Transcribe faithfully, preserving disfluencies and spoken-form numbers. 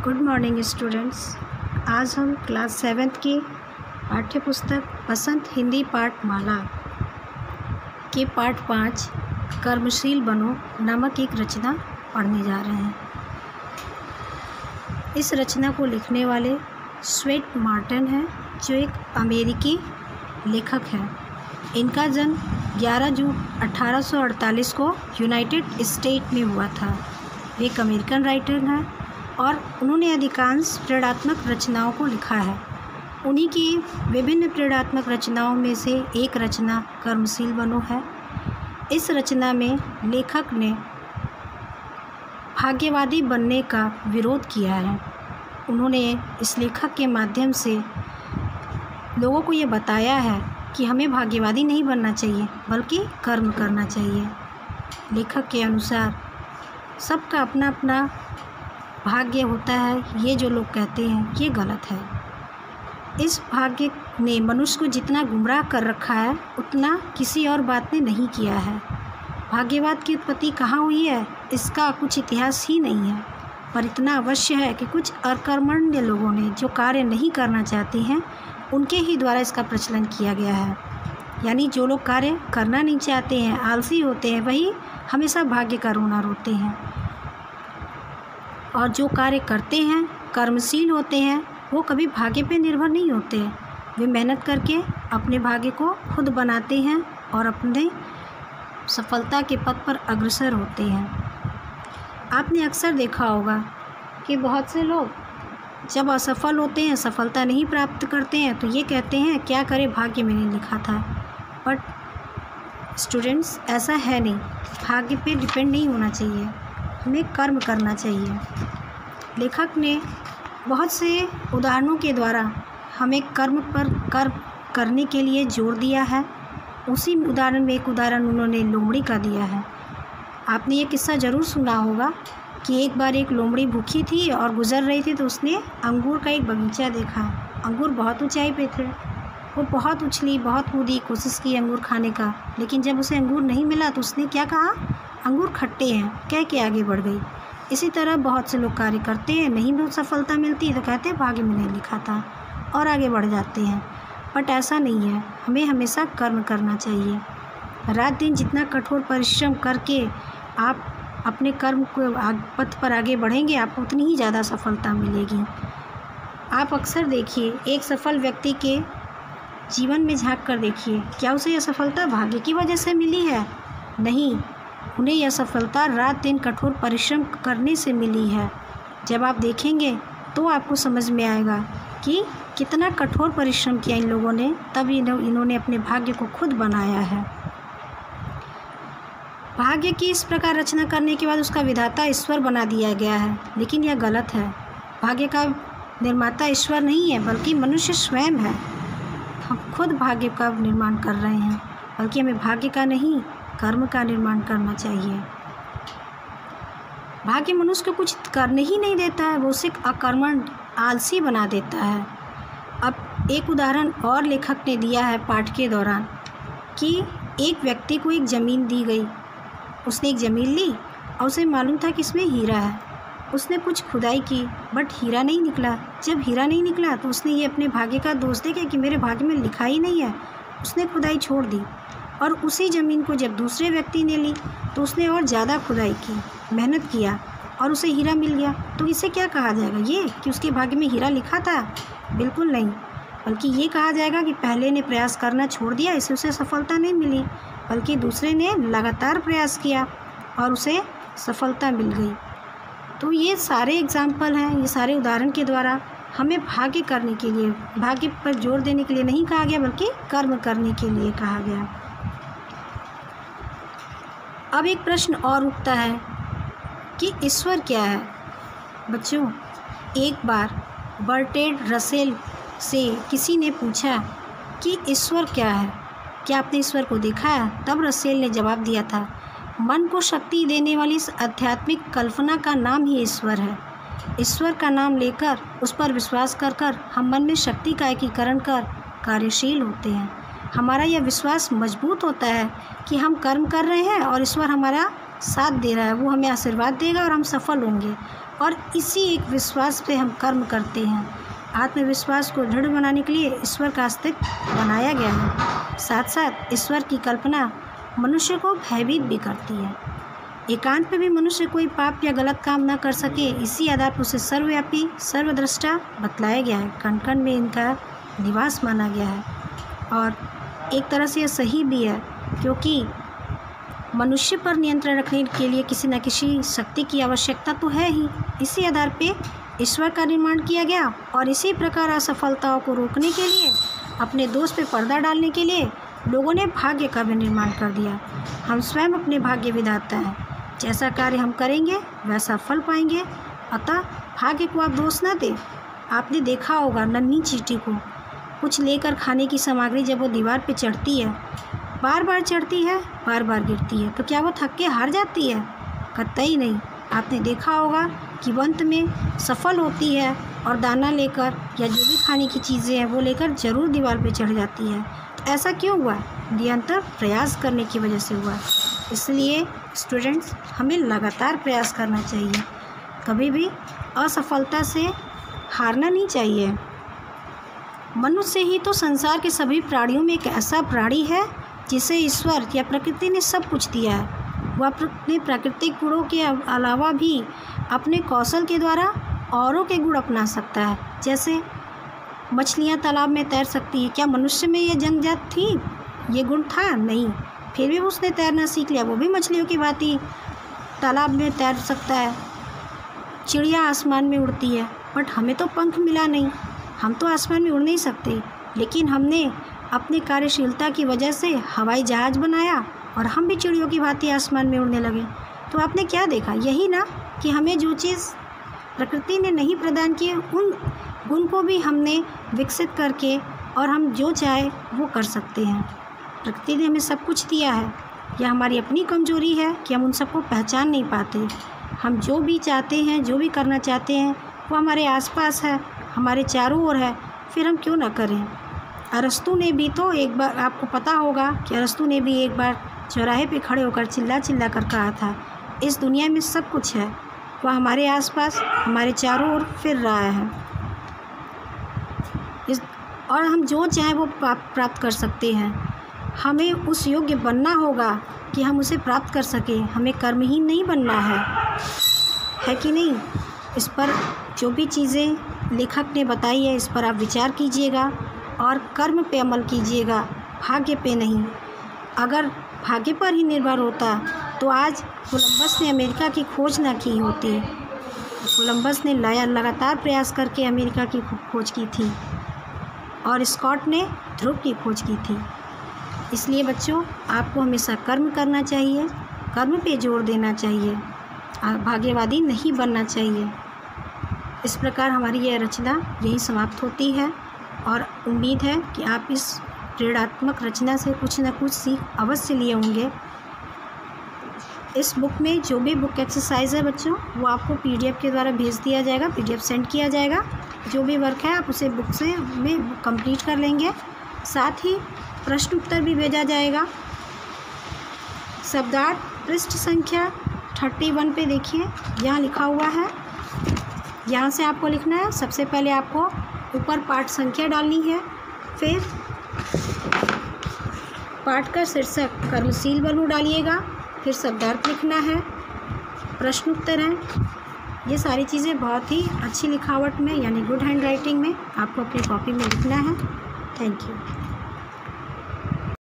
Good morning students. आज हम class seventh की पाठ्य पुस्तक बसंत हिंदी पाठमाला के पाठ पाँच कर्मशील बनो नामक एक रचना पढ़ने जा रहे हैं। इस रचना को लिखने वाले स्वेट मार्टिन हैं, जो एक अमेरिकी लेखक हैं। इनका जन्म ग्यारह जून अठारह सौ अड़तालीस को यूनाइटेड स्टेट में हुआ था। वे एक अमेरिकन राइटर हैं और उन्होंने अधिकांश प्रेरणात्मक रचनाओं को लिखा है। उन्हीं की विभिन्न प्रेरणात्मक रचनाओं में से एक रचना कर्मशील बनो है। इस रचना में लेखक ने भाग्यवादी बनने का विरोध किया है। उन्होंने इस लेखक के माध्यम से लोगों को ये बताया है कि हमें भाग्यवादी नहीं बनना चाहिए, बल्कि कर्म करना चाहिए। लेखक के अनुसार सबका अपना अपना भाग्य होता है। ये जो लोग कहते हैं ये गलत है। इस भाग्य ने मनुष्य को जितना गुमराह कर रखा है उतना किसी और बात ने नहीं किया है। भाग्यवाद की उत्पत्ति कहाँ हुई है इसका कुछ इतिहास ही नहीं है, पर इतना अवश्य है कि कुछ अकर्मण्य लोगों ने जो कार्य नहीं करना चाहते हैं उनके ही द्वारा इसका प्रचलन किया गया है। यानी जो लोग कार्य करना नहीं चाहते हैं, आलसी होते हैं, वही हमेशा भाग्य का रोना रोते हैं। और जो कार्य करते हैं, कर्मशील होते हैं, वो कभी भाग्य पे निर्भर नहीं होते। वे मेहनत करके अपने भाग्य को खुद बनाते हैं और अपने सफलता के पथ पर अग्रसर होते हैं। आपने अक्सर देखा होगा कि बहुत से लोग जब असफल होते हैं, सफलता नहीं प्राप्त करते हैं, तो ये कहते हैं क्या करे, भाग्य में नहीं लिखा था। बट स्टूडेंट्स, ऐसा है नहीं। भाग्य पे डिपेंड नहीं होना चाहिए, हमें कर्म करना चाहिए। लेखक ने बहुत से उदाहरणों के द्वारा हमें कर्म पर कर्म करने के लिए जोर दिया है। उसी उदाहरण में एक उदाहरण उन्होंने लोमड़ी का दिया है। आपने ये किस्सा ज़रूर सुना होगा कि एक बार एक लोमड़ी भूखी थी और गुजर रही थी, तो उसने अंगूर का एक बगीचा देखा। अंगूर बहुत ऊंचाई पे थे। वो बहुत उछली, बहुत कूदी, कोशिश की अंगूर खाने का, लेकिन जब उसे अंगूर नहीं मिला तो उसने क्या कहा, अंगूर खट्टे हैं, कह के आगे बढ़ गई। इसी तरह बहुत से लोग कार्य करते हैं, नहीं बहुत सफलता मिलती तो कहते हैं भाग्य में नहीं लिखा था, और आगे बढ़ जाते हैं। बट ऐसा नहीं है, हमें हमेशा कर्म करना चाहिए। रात दिन जितना कठोर परिश्रम करके आप अपने कर्म को पथ पर आगे बढ़ेंगे, आपको उतनी ही ज़्यादा सफलता मिलेगी। आप अक्सर देखिए, एक सफल व्यक्ति के जीवन में झांक कर देखिए, क्या उसे यह सफलता भाग्य की वजह से मिली है? नहीं, उन्हें यह सफलता रात दिन कठोर परिश्रम करने से मिली है। जब आप देखेंगे तो आपको समझ में आएगा कि कितना कठोर परिश्रम किया इन लोगों ने, तब इन्होंने अपने भाग्य को खुद बनाया है। भाग्य की इस प्रकार रचना करने के बाद उसका विधाता ईश्वर बना दिया गया है, लेकिन यह गलत है। भाग्य का निर्माता ईश्वर नहीं है, बल्कि मनुष्य स्वयं है। हम खुद भाग्य का निर्माण कर रहे हैं, बल्कि हमें भाग्य का नहीं, कर्म का निर्माण करना चाहिए। भाग्य मनुष्य को कुछ करने ही नहीं देता है, वो उसे अकर्मण्य, आलसी बना देता है। अब एक उदाहरण और लेखक ने दिया है पाठ के दौरान कि एक व्यक्ति को एक ज़मीन दी गई। उसने एक ज़मीन ली और उसे मालूम था कि इसमें हीरा है। उसने कुछ खुदाई की, बट हीरा नहीं निकला। जब हीरा नहीं निकला तो उसने ये अपने भाग्य का दोष देखा कि मेरे भाग्य में लिखा ही नहीं है। उसने खुदाई छोड़ दी, और उसी ज़मीन को जब दूसरे व्यक्ति ने ली तो उसने और ज़्यादा खुदाई की, मेहनत किया, और उसे हीरा मिल गया। तो इसे क्या कहा जाएगा, ये कि उसके भाग्य में हीरा लिखा था? बिल्कुल नहीं, बल्कि ये कहा जाएगा कि पहले ने प्रयास करना छोड़ दिया, इससे उसे सफलता नहीं मिली, बल्कि दूसरे ने लगातार प्रयास किया और उसे सफलता मिल गई। तो ये सारे एग्जाम्पल हैं, ये सारे उदाहरण के द्वारा हमें भाग्य करने के लिए, भाग्य पर जोर देने के लिए नहीं कहा गया, बल्कि कर्म करने के लिए कहा गया। अब एक प्रश्न और उठता है कि ईश्वर क्या है? बच्चों, एक बार बर्ट्रैंड रसेल से किसी ने पूछा कि ईश्वर क्या है, क्या आपने ईश्वर को देखा है? तब रसेल ने जवाब दिया था, मन को शक्ति देने वाली इस आध्यात्मिक कल्पना का नाम ही ईश्वर है। ईश्वर का नाम लेकर, उस पर विश्वास कर कर हम मन में शक्ति का एकीकरण कर कार्यशील होते हैं। हमारा यह विश्वास मजबूत होता है कि हम कर्म कर रहे हैं और ईश्वर हमारा साथ दे रहा है, वो हमें आशीर्वाद देगा और हम सफल होंगे। और इसी एक विश्वास पे हम कर्म करते हैं। आत्मविश्वास को दृढ़ बनाने के लिए ईश्वर का अस्तित्व बनाया गया है। साथ साथ ईश्वर की कल्पना मनुष्य को भयभीत भी करती है। एकांत में भी मनुष्य कोई पाप या गलत काम न कर सके, इसी आधार पर उसे सर्वव्यापी सर्वद्रष्टा बतलाया गया है। कण कण में इनका निवास माना गया है। और एक तरह से यह सही भी है, क्योंकि मनुष्य पर नियंत्रण रखने के लिए किसी न किसी शक्ति की आवश्यकता तो है ही। इसी आधार पे ईश्वर का निर्माण किया गया और इसी प्रकार असफलताओं को रोकने के लिए, अपने दोष पे पर्दा डालने के लिए लोगों ने भाग्य का भी निर्माण कर दिया। हम स्वयं अपने भाग्य विधाता हैं। जैसा कार्य हम करेंगे वैसा फल पाएंगे। अतः भाग्य को आप दोष न दें। आपने देखा होगा नन्ही चींटी को कुछ लेकर खाने की सामग्री जब वो दीवार पे चढ़ती है, बार बार चढ़ती है, बार बार गिरती है, तो क्या वो थक के हार जाती है? कतई नहीं। आपने देखा होगा कि वो अंत में सफल होती है और दाना लेकर या जो भी खाने की चीज़ें हैं वो लेकर ज़रूर दीवार पे चढ़ जाती है। तो ऐसा क्यों हुआ? निरंतर प्रयास करने की वजह से हुआ। इसलिए स्टूडेंट्स, हमें लगातार प्रयास करना चाहिए। कभी भी असफलता से हारना नहीं चाहिए। मनुष्य ही तो संसार के सभी प्राणियों में एक ऐसा प्राणी है जिसे ईश्वर या प्रकृति ने सब कुछ दिया है। वह अपने प्राकृतिक गुणों के अलावा भी अपने कौशल के द्वारा औरों के गुण अपना सकता है। जैसे मछलियाँ तालाब में तैर सकती हैं। क्या मनुष्य में ये जन्मजात थी, ये गुण था? नहीं। फिर भी उसने तैरना सीख लिया। वो भी मछलियों की भांति तालाब में तैर सकता है। चिड़िया आसमान में उड़ती है, बट हमें तो पंख मिला नहीं, हम तो आसमान में उड़ नहीं सकते। लेकिन हमने अपनी कार्यशीलता की वजह से हवाई जहाज़ बनाया और हम भी चिड़ियों की भांति आसमान में उड़ने लगे। तो आपने क्या देखा? यही ना कि हमें जो चीज़ प्रकृति ने नहीं प्रदान की, उन गुण को भी हमने विकसित करके और हम जो चाहे वो कर सकते हैं। प्रकृति ने हमें सब कुछ दिया है। यह हमारी अपनी कमजोरी है कि हम उन सबको पहचान नहीं पाते। हम जो भी चाहते हैं, जो भी करना चाहते हैं, वो हमारे आसपास है, हमारे चारों ओर है, फिर हम क्यों ना करें। अरस्तु ने भी तो एक बार, आपको पता होगा कि अरस्तु ने भी एक बार चौराहे पे खड़े होकर चिल्ला चिल्ला कर कहा था, इस दुनिया में सब कुछ है, वह हमारे आसपास, हमारे चारों ओर फिर रहा है। इस और हम जो चाहें वो प्राप्त कर सकते हैं। हमें उस योग्य बनना होगा कि हम उसे प्राप्त कर सकें। हमें कर्महीन नहीं बनना है, है कि नहीं? इस पर जो भी चीज़ें लेखक ने बताई है, इस पर आप विचार कीजिएगा और कर्म पे अमल कीजिएगा, भाग्य पे नहीं। अगर भाग्य पर ही निर्भर होता तो आज कोलंबस ने अमेरिका की खोज ना की होती। कोलंबस ने लगातार प्रयास करके अमेरिका की खोज की थी और स्कॉट ने ध्रुव की खोज की थी। इसलिए बच्चों, आपको हमेशा कर्म करना चाहिए, कर्म पे जोर देना चाहिए, भाग्यवादी नहीं बनना चाहिए। इस प्रकार हमारी यह रचना यहीं समाप्त होती है और उम्मीद है कि आप इस प्रेरणात्मक रचना से कुछ न कुछ सीख अवश्य लिए होंगे। इस बुक में जो भी बुक एक्सरसाइज है बच्चों, वो आपको पीडीएफ के द्वारा भेज दिया जाएगा, पीडीएफ सेंड किया जाएगा। जो भी वर्क है आप उसे बुक से में कंप्लीट कर लेंगे। साथ ही प्रश्न उत्तर भी भेजा जाएगा। शब्दार्थ पृष्ठ संख्या इकतीस पे देखिए, यहाँ लिखा हुआ है, यहाँ से आपको लिखना है। सबसे पहले आपको ऊपर पाठ संख्या डालनी है, फिर पाठ का शीर्षक कर्मशील बनो डालिएगा, फिर शब्दार्थ लिखना है, प्रश्न उत्तर है। ये सारी चीज़ें बहुत ही अच्छी लिखावट में यानी गुड हैंड राइटिंग में आपको अपनी कॉपी में लिखना है। Thank you.